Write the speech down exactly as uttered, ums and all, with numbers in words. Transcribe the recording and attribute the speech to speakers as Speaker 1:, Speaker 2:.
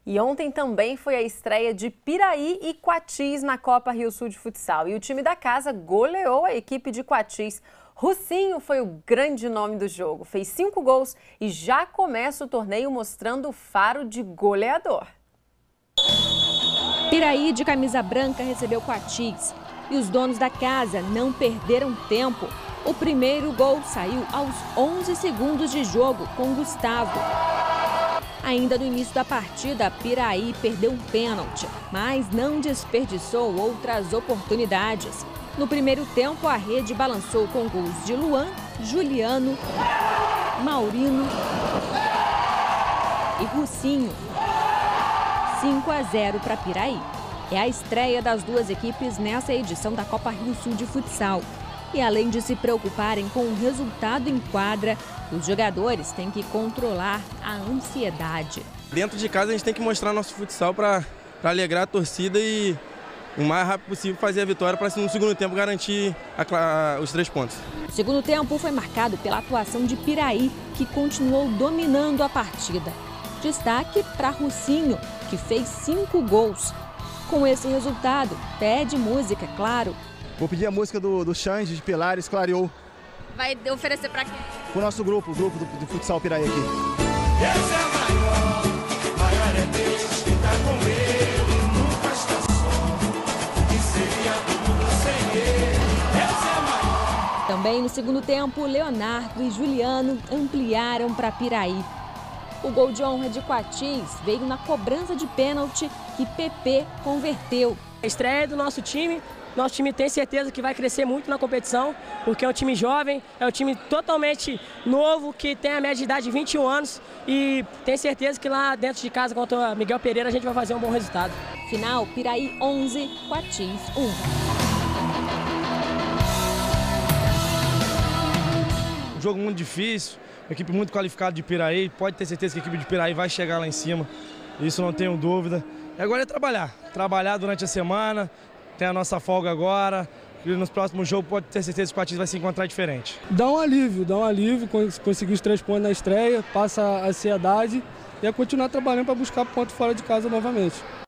Speaker 1: E ontem também foi a estreia de Piraí e Quatis na Copa Rio Sul de Futsal. E o time da casa goleou a equipe de Quatis. Russinho foi o grande nome do jogo, fez cinco gols e já começa o torneio mostrando o faro de goleador.
Speaker 2: Piraí de camisa branca recebeu Quatis e os donos da casa não perderam tempo. O primeiro gol saiu aos onze segundos de jogo com Gustavo. Ainda no início da partida, Piraí perdeu um pênalti, mas não desperdiçou outras oportunidades. No primeiro tempo, a rede balançou com gols de Luan, Juliano, Maurino e Russinho. cinco a zero para Piraí. É a estreia das duas equipes nessa edição da Copa Rio Sul de Futsal. E além de se preocuparem com o resultado em quadra, os jogadores têm que controlar a ansiedade.
Speaker 3: Dentro de casa a gente tem que mostrar nosso futsal para alegrar a torcida e o mais rápido possível fazer a vitória para no segundo tempo garantir a, a, os três pontos.
Speaker 2: O segundo tempo foi marcado pela atuação de Piraí, que continuou dominando a partida. Destaque para Russinho, que fez cinco gols. Com esse resultado, pede música, claro.
Speaker 4: Vou pedir a música do, do Xande, de Pilares, Clareou.
Speaker 5: Vai oferecer para quem?
Speaker 4: Para o nosso grupo, o grupo do, do futsal Piraí aqui.
Speaker 6: Esse é maior, maior é Deus que tá com ele, nunca está só, que seria tudo sem ele. Esse é maior.
Speaker 2: Também no segundo tempo, Leonardo e Juliano ampliaram para Piraí. O gol de honra de Quatis veio na cobrança de pênalti que P P converteu.
Speaker 7: A estreia do nosso time. Nosso time tem certeza que vai crescer muito na competição, porque é um time jovem, é um time totalmente novo, que tem a média de idade de vinte e um anos e tem certeza que lá dentro de casa contra o Miguel Pereira a gente vai fazer um bom resultado.
Speaker 2: Final, Piraí onze, Quatis um.
Speaker 3: Um jogo muito difícil, equipe muito qualificada de Piraí, pode ter certeza que a equipe de Piraí vai chegar lá em cima, isso não tenho dúvida. E agora é trabalhar, trabalhar durante a semana. Tem a nossa folga agora e nos próximos jogos pode ter certeza que o Quatis vai se encontrar diferente.
Speaker 8: Dá um alívio, dá um alívio, conseguir os três pontos na estreia, passa a ansiedade e é continuar trabalhando para buscar ponto fora de casa novamente.